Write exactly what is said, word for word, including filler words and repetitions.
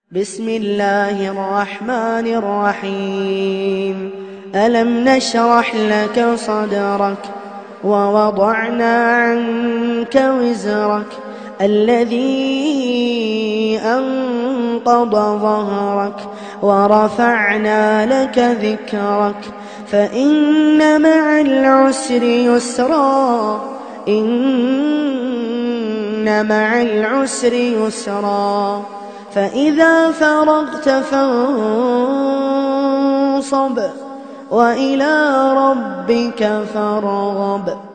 بسم الله الرحمن الرحيم. ألم نشرح لك صدرك ووضعنا عنك وزرك الذي أنقض ظهرك ورفعنا لك ذكرك فإن مع العسر يسرا إن مع العسر يسرا فإذا فرغت فانصب وإلى ربك فارغب.